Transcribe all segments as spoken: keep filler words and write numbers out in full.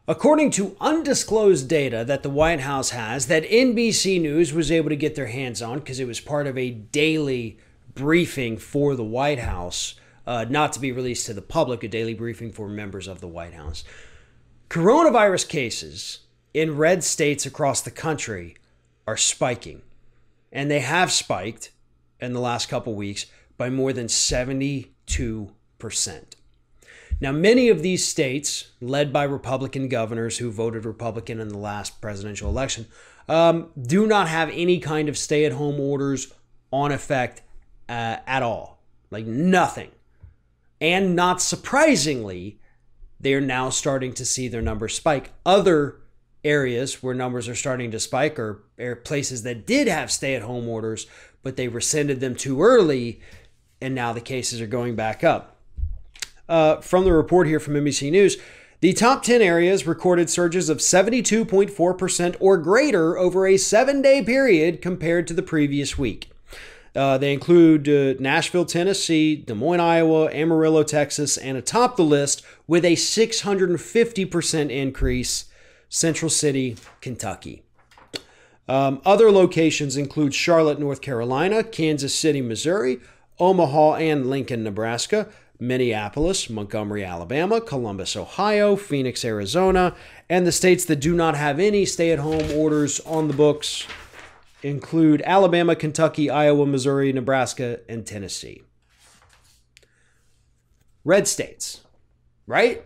According to undisclosed data that the White House has, that N B C News was able to get their hands on because it was part of a daily briefing for the White House, uh, not to be released to the public, a daily briefing for members of the White House. Coronavirus cases in red states across the country are spiking, and they have spiked in the last couple weeks by more than seventy-two percent. Now, many of these states, led by Republican governors who voted Republican in the last presidential election, um, do not have any kind of stay-at-home orders on effect uh, at all. Like nothing. And not surprisingly, they're now starting to see their numbers spike. Other areas where numbers are starting to spike are, are places that did have stay-at-home orders, but they rescinded them too early, and now the cases are going back up. Uh, from the report here from N B C News, the top ten areas recorded surges of seventy-two point four percent or greater over a seven-day period compared to the previous week. Uh, they include uh, Nashville, Tennessee, Des Moines, Iowa, Amarillo, Texas, and atop the list with a six hundred fifty percent increase, Central City, Kentucky. Um, other locations include Charlotte, North Carolina, Kansas City, Missouri, Omaha and Lincoln, Nebraska, Minneapolis, Montgomery, Alabama, Columbus, Ohio, Phoenix, Arizona, and the states that do not have any stay-at-home orders on the books include Alabama, Kentucky, Iowa, Missouri, Nebraska, and Tennessee. Red states, right?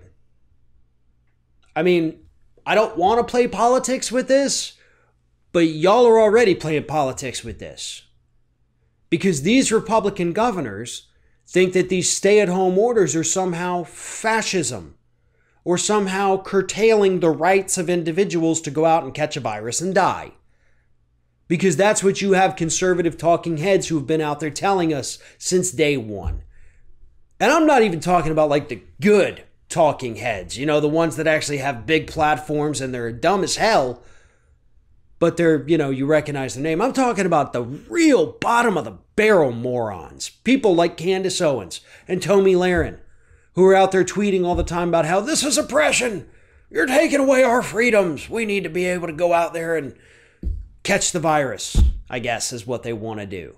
I mean, I don't want to play politics with this, but y'all are already playing politics with this. Because these Republican governors think that these stay-at-home orders are somehow fascism or somehow curtailing the rights of individuals to go out and catch a virus and die. Because that's what you have conservative talking heads who have been out there telling us since day one. And I'm not even talking about like the good talking heads, you know, the ones that actually have big platforms and they're dumb as hell, but they're, you know, you recognize the name. I'm talking about the real bottom of the barrel morons. People like Candace Owens and Tomi Lahren, who are out there tweeting all the time about how this is oppression. You're taking away our freedoms. We need to be able to go out there and catch the virus, I guess, is what they want to do.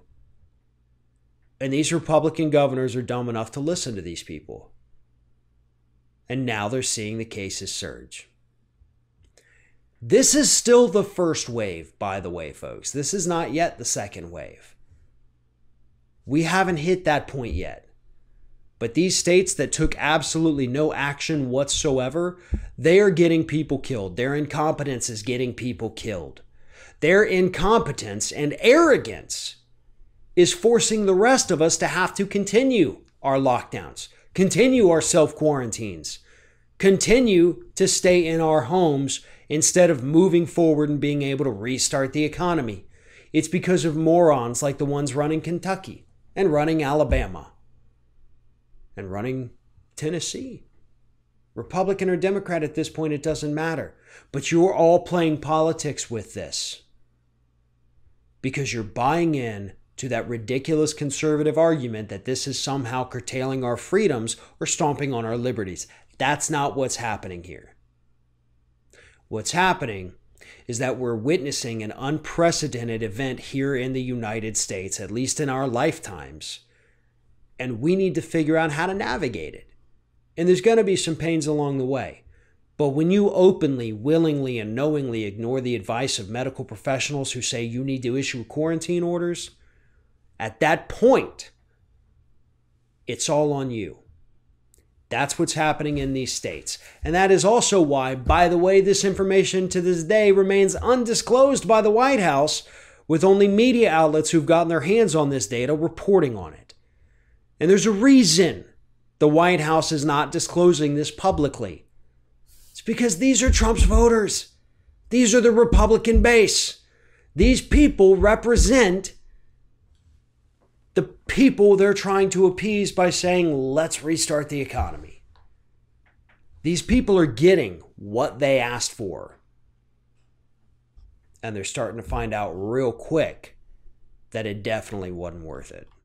And these Republican governors are dumb enough to listen to these people. And now they're seeing the cases surge. This is still the first wave, by the way, folks. This is not yet the second wave. We haven't hit that point yet. But these states that took absolutely no action whatsoever, they are getting people killed. Their incompetence is getting people killed. Their incompetence and arrogance is forcing the rest of us to have to continue our lockdowns, continue our self-quarantines, continue to stay in our homes instead of moving forward and being able to restart the economy. It's because of morons like the ones running Kentucky and running Alabama and running Tennessee. Republican or Democrat at this point, it doesn't matter. But you're all playing politics with this because you're buying in to that ridiculous conservative argument that this is somehow curtailing our freedoms or stomping on our liberties. That's not what's happening here. What's happening is that we're witnessing an unprecedented event here in the United States, at least in our lifetimes, and we need to figure out how to navigate it. And there's going to be some pains along the way. But when you openly, willingly, and knowingly ignore the advice of medical professionals who say you need to issue quarantine orders, at that point, it's all on you. That's what's happening in these states. And that is also why, by the way, this information to this day remains undisclosed by the White House, with only media outlets who've gotten their hands on this data reporting on it. And there's a reason the White House is not disclosing this publicly. It's because these are Trump's voters. These are the Republican base. These people represent the people they're trying to appease by saying, let's restart the economy. These people are getting what they asked for. And they're starting to find out real quick that it definitely wasn't worth it.